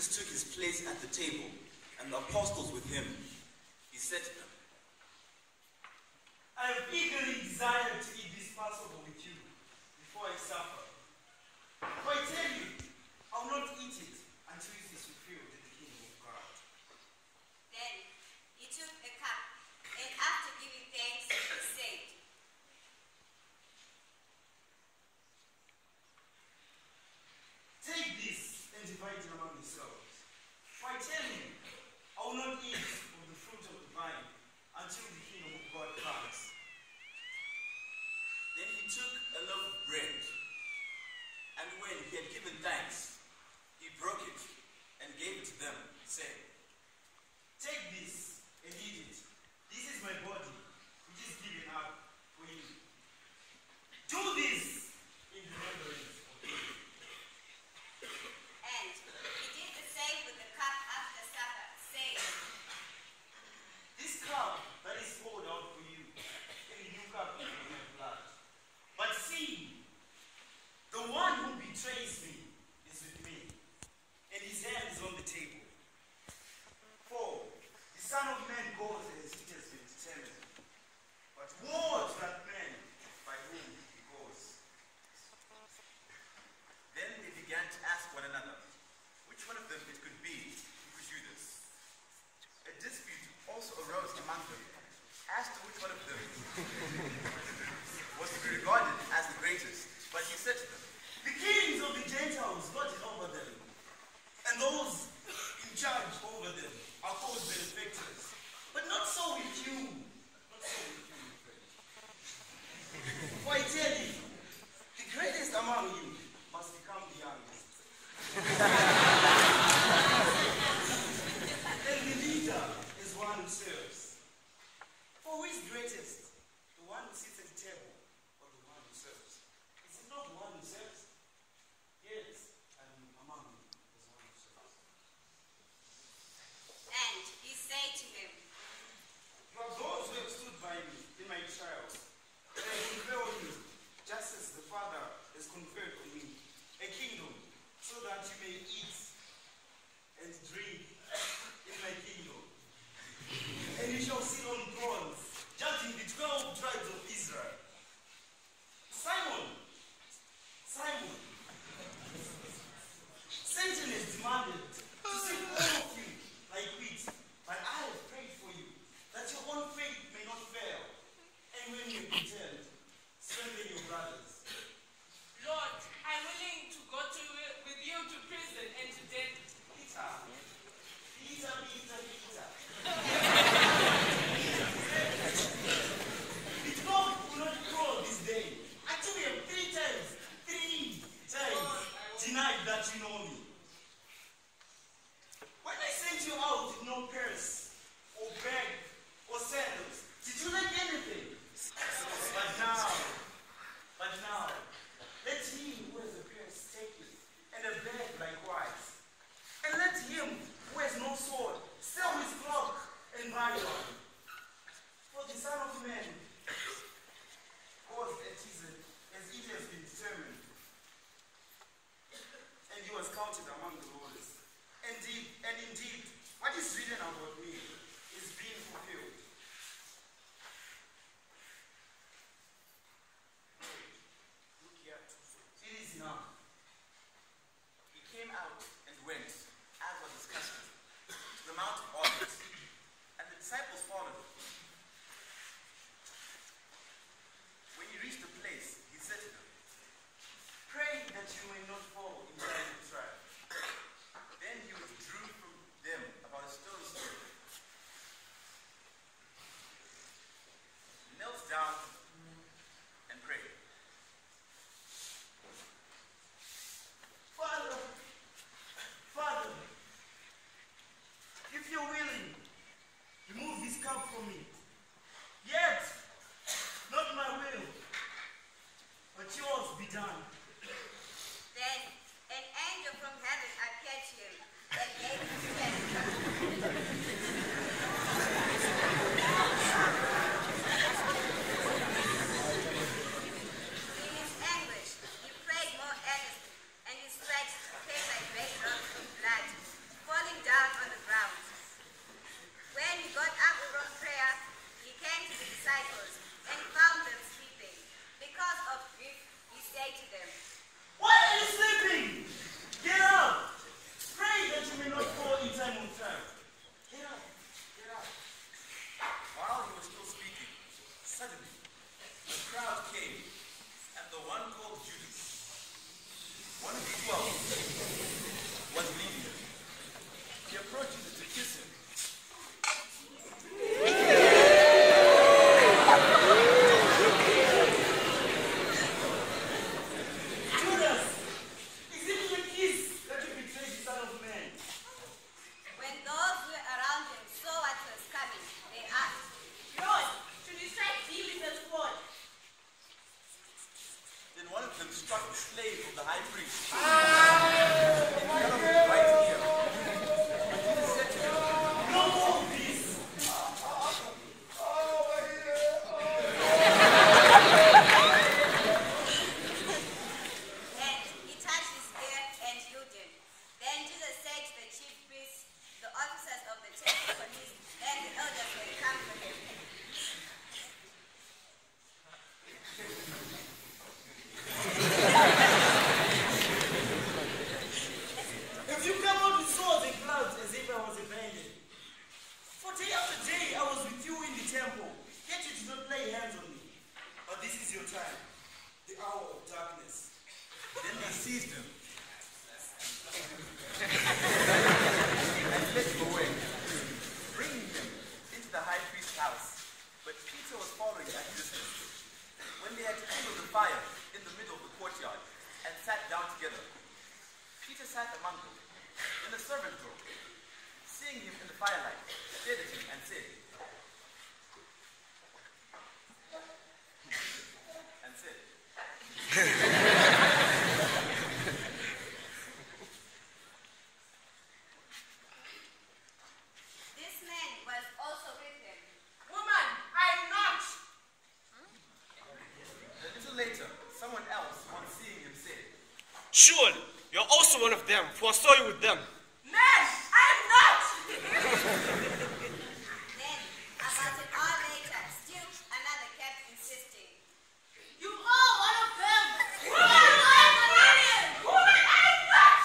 Jesus took his place at the table, and the apostles with him. He said to them, I have eagerly desired to eat this Passover with you before I suffer. For I tell you, I will not eat it until it is fulfilled in the kingdom of God. Then he took a cup, and after giving thanks, he said, Take this and divide it among yourselves. For I tell you, I will not eat of the fruit of the vine until the kingdom of God comes. Then he took a loaf of bread, and when he had given thanks, he broke it and gave it to them, saying, Take this and eat it. This is my body, which is given up for you. Do this in remembrance of me. and he did the same with the cup after supper, saying, This cup that is poured out for you, in the new cup is my blood. But see, the one who betrays me is with me, and his hand is on the table. For the Son of Man goes as it has been determined. But woe to that man by whom he goes. Then they began to ask one another, which one of them it could be who could do this. A dispute also arose among them as to which one of them was to be regarded as the greatest. But he said to them, The kings of the Gentiles lord it over them, and those in charge over them are called benefactors. But not so with you. Not so with you, my friend. For I tell you, the greatest among you must become the youngest. And the leader is one who serves. For who is greatest? The one who sits at the table or the one who serves? Is it not the one who serves? Yes, and among you is one who serves. and he said to him, You are those who have stood by me in my trials, and I confer on you, just as the Father has conferred on me, a kingdom, so that you may eat and drink in my kingdom. And you shall sit on thrones, judging the 12 tribes of Israel. Simon, Simon, Satan has demanded to sift all of you like wheat, but I have prayed for you, that your own faith may not fail. And when you return, strengthen your brothers. Lord, I'm willing to go with you to prison and to death. Peter, Peter, Peter, Peter. The 12 will not crawl this day. Actually, I have three times denied that you know me. When I sent you out with no purse, or bag, or sandals, did you like anything? But now, let he who has a purse take it, and a bag likewise. And let him who has no sword sell his cloak and buy one. For the Son of Man goes as it has been determined. And he was counted among the lowest. Indeed, what is written about me is being fulfilled. Look here. It is enough. he came out and went, as was his custom, to the Mount of Olives, and the disciples followed him. When he reached the place, he said to them, Pray that you may not fall into any trap. then he withdrew from them about a stone's throw, knelt down, and prayed. Father, if you're willing, remove this cup from me. Yet, not my will, but yours be done. Then an angel from heaven appeared to him and gave him strength. In his anguish, he prayed more earnestly, and he stretched came like great drops of blood sat among them. Then a servant girl, seeing him in the firelight, stared at him and said, This man was also with him. Woman, I'm not. A little later, someone else, on seeing him, said, Surely, you're also one of them, for I saw you with them. Man, I'm not. Then, about an hour later, still another kept insisting. You are one of them. Woman, I'm not. Woman, I'm not.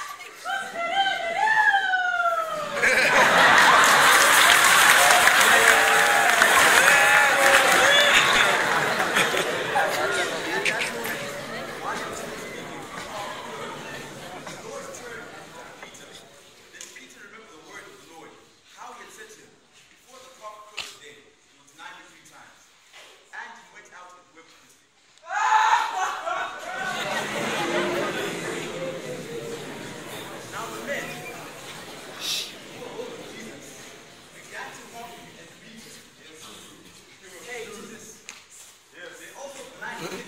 Then Peter remembered the word of the Lord, how he had said to him, before the cock crows today, you will deny me 3 times. And he went out and wept bitterly. Now the men, who were over Jesus, began to mock him and beat him. Hey, Jesus. Yes, they also denied him.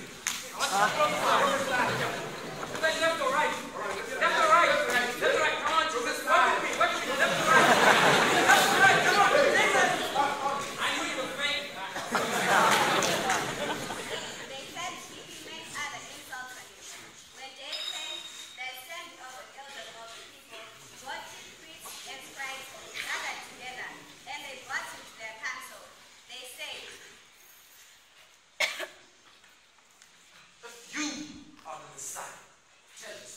Left or right? Left or right? Left or right? Come on, Jesus. What with me? What with me? Left or right? Left or right? Come on. I knew you were fake. They said he made other insults on him. When day came, the assembly of the elders of the people, both chief priests and scribes, gathered together, and they brought him to their council. They said, If you are the Messiah, tell us.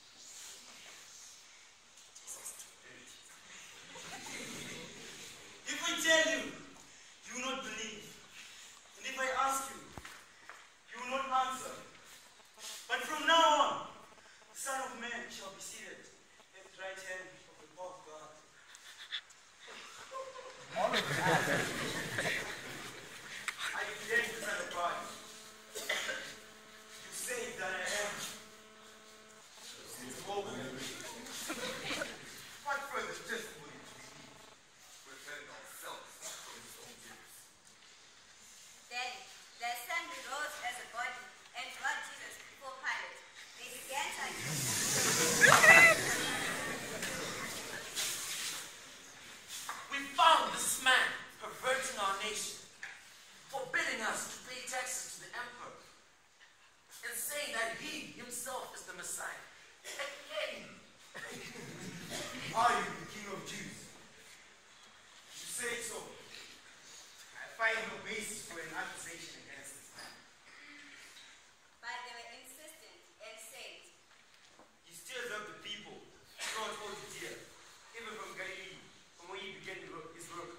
If I tell you, you will not believe. And if I ask you, you will not answer. But from now on, the Son of Man shall be seated at the right hand of the power of God. All of them asked, I declare the Son of God. You say that I am. Since all will be. What further testimony do we need? We're better ourselves from his own gifts. Then the assembly rose as a body and brought Jesus before Pilate. They began to accuse him. We found this man perverting our nation, forbidding us to pay taxes to the emperor, and saying that he himself is the Messiah. Again, Are you the King of Jews? You say so. I find no basis for an accusation against this man. But they were insistent and said, He stirs up the people throughout all Judea, even from Galilee, from where he began his work.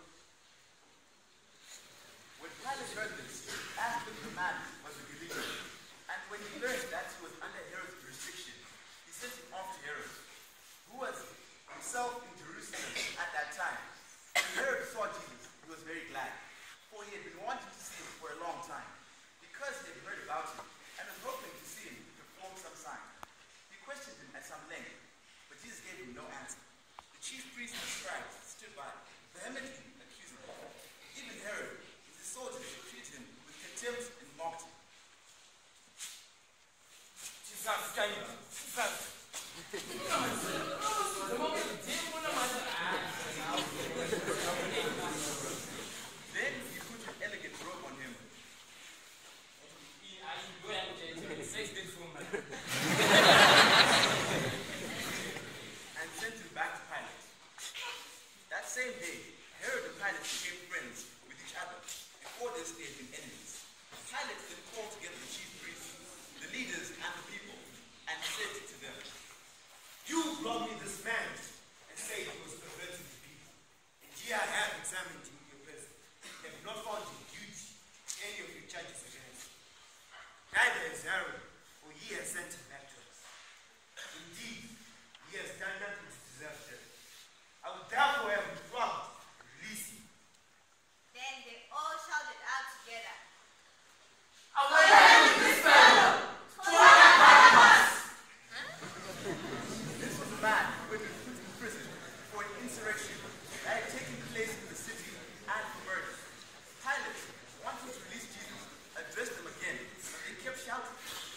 When Pilate heard this, he asked if the man was a Galilean. And when he learned that he was under Herod's jurisdiction, he sent him off to Herod, who was himself in Jerusalem at that time. When Herod saw Jesus, he was very glad, for he had been wanting to see him for a long time, because he had heard about him, and was hoping to see him perform some sign. He questioned him at some length, but Jesus gave him no answer. The chief priests and scribes stood by, vehemently accusing him. Even Herod, with his soldiers, treated him with contempt and mocked him. Jesus, can you? Jesus. Then he put an elegant robe on him, and sent him back to Pilate. That same day, Herod and Pilate became friends with each other. Before this, they had been enemies. Pilate then called together the chief priests, the leaders, and the people, and said to them, You brought me this man and said he was perverting the people. And here I have examined him in your presence. I have not found him guilty of any of your charges against him. Neither is Herod, for he has sent him back to us. Indeed, he has done nothing to deserve death. I would therefore have him flogged and release him. Then they all shouted out together, away with this fellow! This was a man who had been put in prison for an insurrection that had taken place in the city and for murder. Pilate, wanting to release Jesus, addressed them again, but they kept shouting,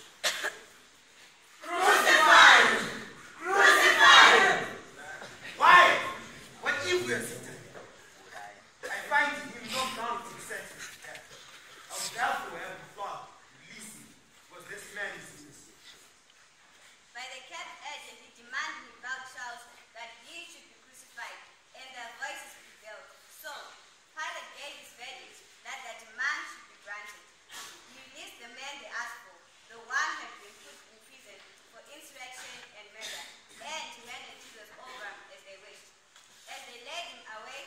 "Crucify him! Crucify him!" Why? What evil has he done? I find him not bound to sentence to death. I would therefore have the Father release him, because this man is innocent. But they kept urgently demanding without shouts that he should be crucified, and their voices prevailed. So Pilate gave his verdict that their demand should be granted. He released the man they asked for, the one who had been put in prison for insurrection and murder, and he handed Jesus over as they wished. As they led him away,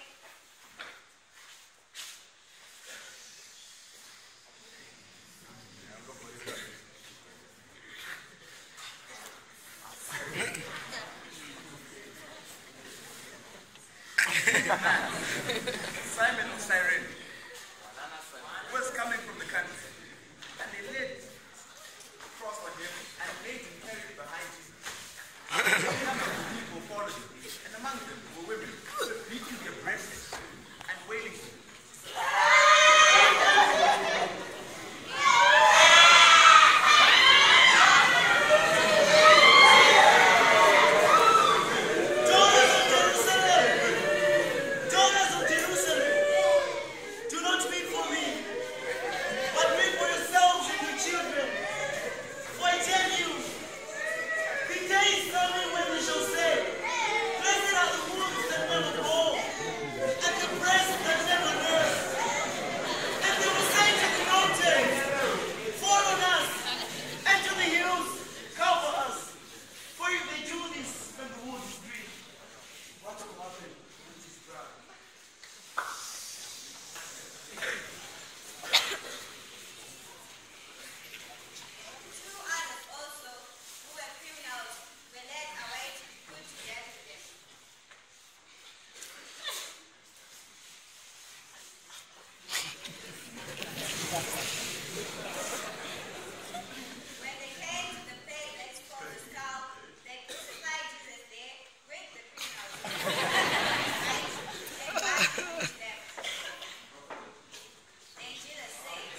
Simon of Cyrene, who was coming from the country, and they laid a cross on him and made him carry it behind Jesus. A number of people followed him, and among them were women who were beating their breasts and wailing for him. Daughters of Jerusalem, do not weep for me, but weep for yourselves and your children. For I tell you, the day is coming when they shall say, "Blessed are the wombs that never bore, and the breasts that never nursed." And they will say to the mountains, "Fall on us," and to the hills, "Cover us." For if they do this when the wood is green, what will happen when it is dry? two others also, who were criminals, were led away to be put to death with them. When they came to the place that is called the skull, they crucified Jesus there with the criminals. They passed with them. Then Jesus said,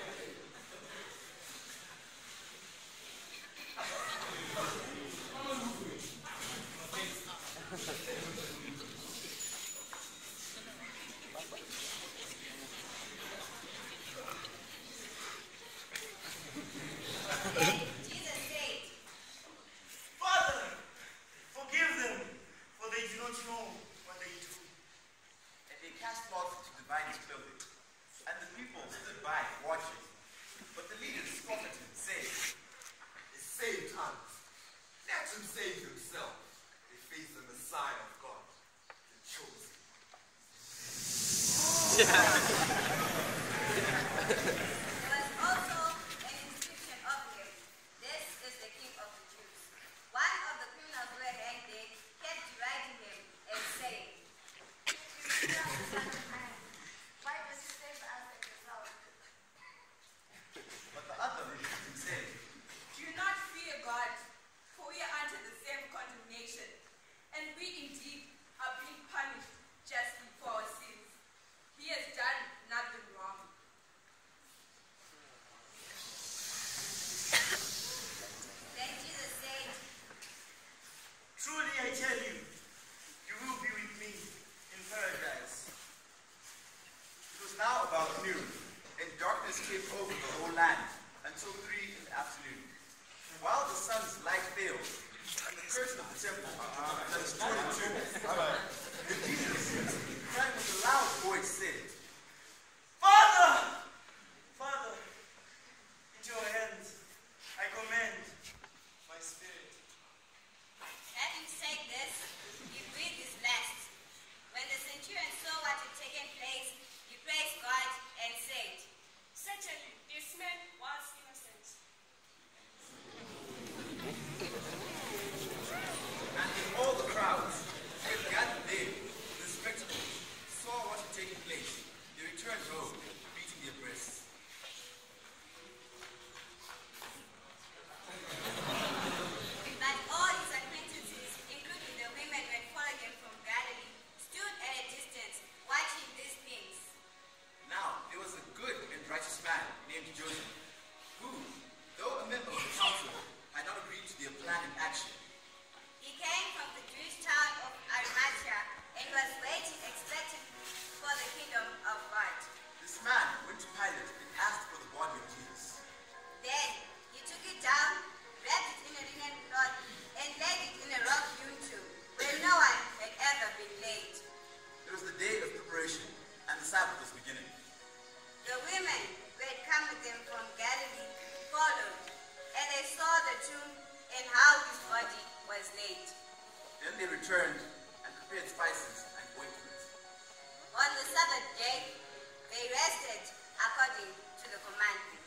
Jesus said, Father, forgive them, for they do not know what they do. And they cast lots to divide his clothing. And the people stood by watching. But the leaders scoffed at him, saying, It saved us. Let him save himself. They face the Messiah of God, the chosen. there was also an inscription of him, "This is the King of the Jews." One of the criminals who were hanged there kept deriding him and saying, Why does he save us and yourself? but the other rebuked him, saying, Do not fear God, for we are under the same condemnation, and we indeed are being punished justly for our sins. He has done nothing wrong. Then Jesus said, Truly I tell you, you will be with me in paradise. It was now about noon, and darkness came over the whole land until 3 in the afternoon. While the sun's light failed, the curtain of the temple that was torn in two, and Jesus, crying with a loud voice, said, Father! Father, into your hands I commend my spirit. having said this, he breathed his last. When the centurion saw what had taken place, he praised God and said, Certainly, this man was innocent. and in all the crowds who had gathered there, they returned and prepared spices and ointments. On the Sabbath day, they rested according to the commandment.